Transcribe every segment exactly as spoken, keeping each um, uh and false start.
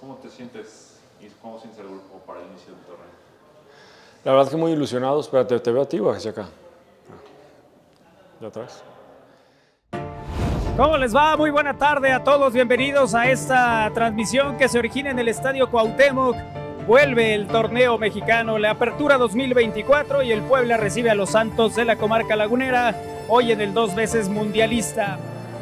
¿Cómo te sientes y cómo sientes el grupo para el inicio del torneo? La verdad es que muy ilusionado. Espérate, te veo a ti o hacia acá. Ya atrás. ¿Cómo les va? Muy buena tarde a todos. Bienvenidos a esta transmisión que se origina en el Estadio Cuauhtémoc. Vuelve el torneo mexicano, la Apertura dos mil veinticuatro, y el Puebla recibe a los Santos de la comarca lagunera, hoy en el dos veces mundialista.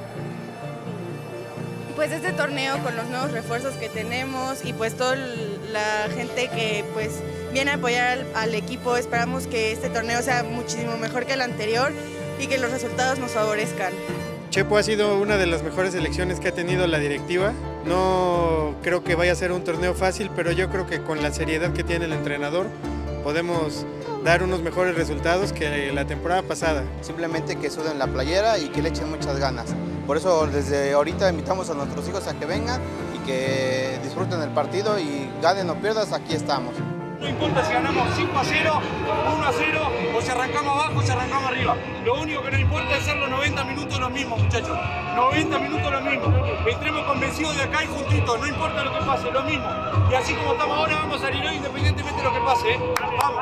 Pues este torneo con los nuevos refuerzos que tenemos y pues toda la gente que pues viene a apoyar al, al equipo, esperamos que este torneo sea muchísimo mejor que el anterior y que los resultados nos favorezcan. Chepo ha sido una de las mejores elecciones que ha tenido la directiva. No creo que vaya a ser un torneo fácil, pero yo creo que con la seriedad que tiene el entrenador podemos dar unos mejores resultados que la temporada pasada. Simplemente que suden la playera y que le echen muchas ganas. Por eso desde ahorita invitamos a nuestros hijos a que vengan y que disfruten el partido y ganen o pierdas, aquí estamos. No importa si ganamos cinco a cero, uno a cero o si arrancamos abajo o si arrancamos arriba. Lo único que nos importa es hacer los noventa minutos los mismos, muchachos. noventa minutos los mismos. Entremos convencidos de acá y juntitos, no importa lo que pase, lo mismo. Y así como estamos ahora vamos a salir hoy independientemente de lo que pase, ¿eh? Vamos.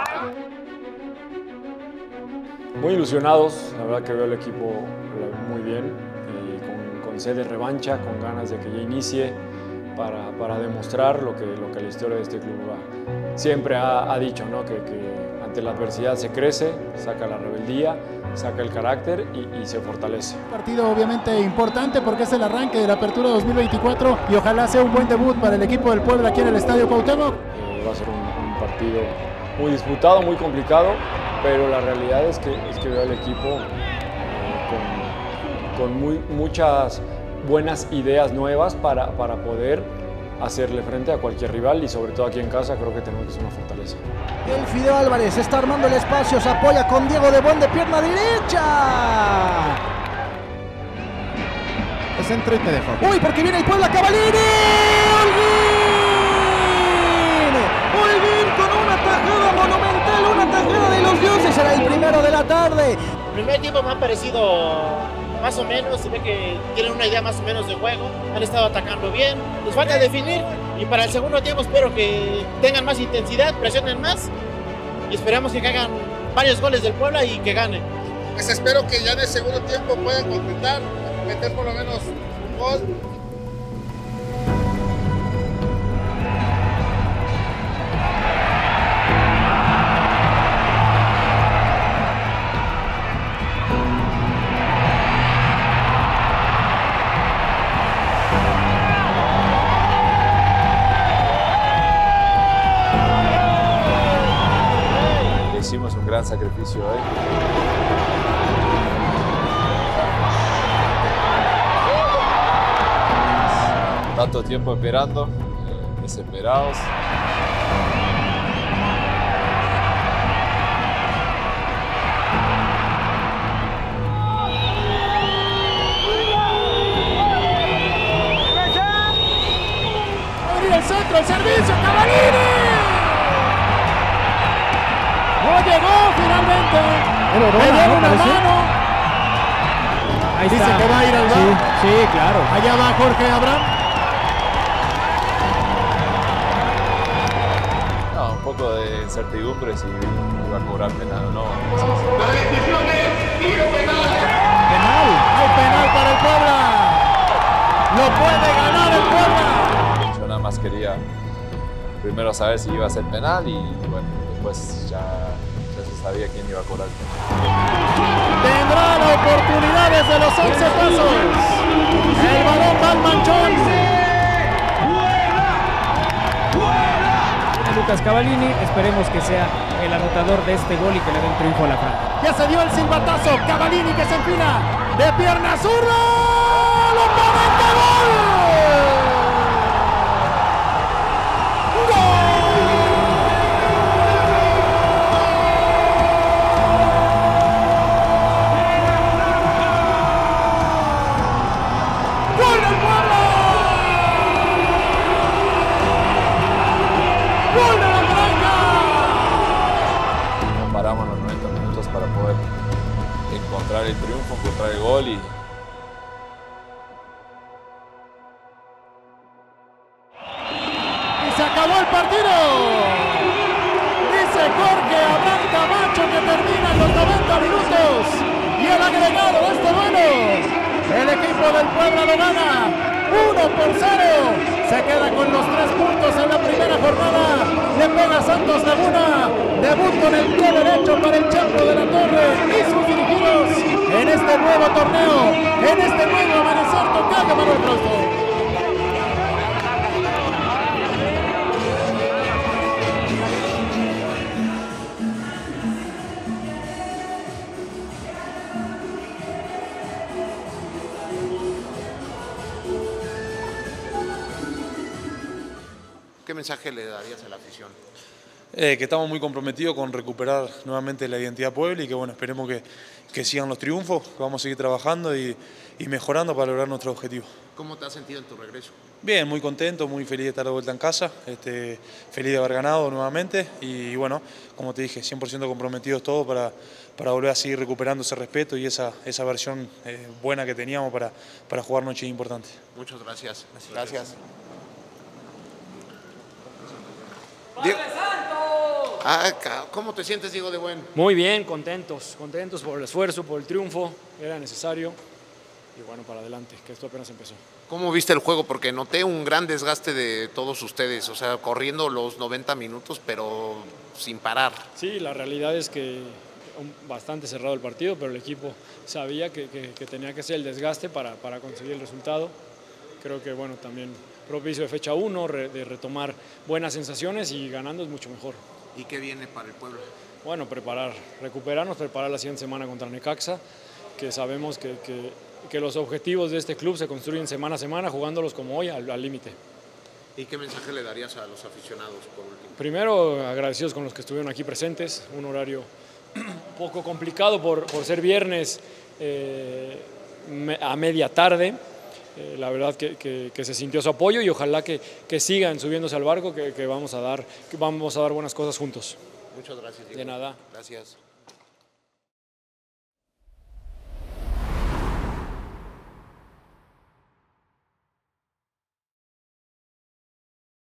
Muy ilusionados, la verdad que veo el equipo muy bien, eh, con, con sed de revancha, con ganas de que ya inicie para, para demostrar lo que, lo que la historia de este club va. Siempre ha, ha dicho, ¿no? que, que ante la adversidad se crece, saca la rebeldía, saca el carácter y, y se fortalece. Un partido obviamente importante porque es el arranque de la Apertura dos mil veinticuatro y ojalá sea un buen debut para el equipo del Puebla aquí en el Estadio Cuauhtémoc. Eh, va a ser un, un partido muy disputado, muy complicado, pero la realidad es que, es que veo al equipo eh, con, con muy, muchas buenas ideas nuevas para, para poder hacerle frente a cualquier rival y sobre todo aquí en casa creo que tenemos que ser una fortaleza. El Fideo Álvarez está armando el espacio, se apoya con Diego de Buen de pierna derecha. Es centro y te dejo. Uy, porque viene el Puebla, Cavallini. ¡Holguín! ¡Holguín con una tajada monumental, una tajada de los dioses! Será el primero de la tarde. El primer tiempo me ha parecido más o menos, se ve que tienen una idea más o menos de juego, han estado atacando bien, les falta definir y para el segundo tiempo espero que tengan más intensidad, presionen más y esperamos que hagan varios goles del Puebla y que ganen. Pues espero que ya en el segundo tiempo puedan completar, meter por lo menos un gol. Hicimos un gran sacrificio hoy. Tanto tiempo esperando, desesperados. Abrir el centro, el servicio, Cavallini. No llegó finalmente. Le dieron una mano. Ahí Dice está. que va a ir al bar. Sí, sí, claro. Allá va Jorge Abraham. No, un poco de incertidumbre si iba a cobrar penal o no. La decisión es tiro penal. Penal. Hay penal para el Puebla. Lo puede ganar el Puebla. Yo nada más quería primero saber si iba a ser penal y bueno, después ya, ya se sabía quién iba a cobrar. Tendrá la oportunidad desde los once pasos. El balón va al manchón. Lucas Cavallini, esperemos que sea el anotador de este gol y que le dé el triunfo a la franja. Ya se dio el silbatazo. Cavallini que se enfila de pierna zurda. ¡Lo pone en gol! Paramos los noventa minutos para poder encontrar el triunfo, encontrar el gol y acabó el partido. Dice Jorge Abraham Camacho que terminan los noventa minutos y el agregado de este duelo, el equipo del Puebla lo gana uno por cero. Se queda con los tres puntos en la primera jornada. Le pega Santos Laguna. Debut con el pie derecho para el Chapo de la Torre y sus dirigidos en este nuevo torneo, en este nuevo amanecer total de Manuel Frausto. ¿Qué mensaje le darías a la afición? Eh, que estamos muy comprometidos con recuperar nuevamente la identidad Puebla y que bueno, esperemos que, que sigan los triunfos, que vamos a seguir trabajando y, y mejorando para lograr nuestro objetivo. ¿Cómo te has sentido en tu regreso? Bien, muy contento, muy feliz de estar de vuelta en casa, este, feliz de haber ganado nuevamente y bueno, como te dije, cien por ciento comprometidos todos para, para volver a seguir recuperando ese respeto y esa, esa versión eh, buena que teníamos para, para jugar noches importantes. Muchas gracias. Gracias. gracias. ¡Padre Santo! Ah, ¿cómo te sientes, Diego de Buen? Muy bien, contentos, contentos por el esfuerzo, por el triunfo, era necesario y bueno, para adelante, que esto apenas empezó. ¿Cómo viste el juego? Porque noté un gran desgaste de todos ustedes, o sea, corriendo los noventa minutos, pero sin parar. Sí, la realidad es que bastante cerrado el partido, pero el equipo sabía que, que, que tenía que ser el desgaste para, para conseguir el resultado. Creo que bueno, también propicio de fecha uno, re, de retomar buenas sensaciones y ganando es mucho mejor. ¿Y qué viene para el Puebla? Bueno, preparar, recuperarnos, preparar la siguiente semana contra Necaxa, que sabemos que, que, que los objetivos de este club se construyen semana a semana, jugándolos como hoy, al límite. ¿Y qué mensaje le darías a los aficionados por último? Primero, agradecidos con los que estuvieron aquí presentes, un horario un poco complicado por, por ser viernes eh, a media tarde. Eh, la verdad que, que, que se sintió su apoyo y ojalá que, que sigan subiéndose al barco, que, que, vamos a dar, que vamos a dar buenas cosas juntos. Muchas gracias, Diego. De nada. Gracias.